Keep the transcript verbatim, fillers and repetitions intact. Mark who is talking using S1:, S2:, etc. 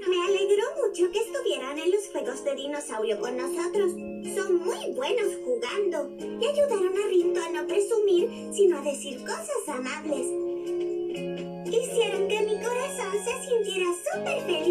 S1: Me alegró mucho que estuvieran en los juegos de dinosaurio con nosotros. Son muy buenos jugando y ayudaron a Rinto a no presumir, sino a decir cosas amables. Hicieron que mi corazón se sintiera súper feliz.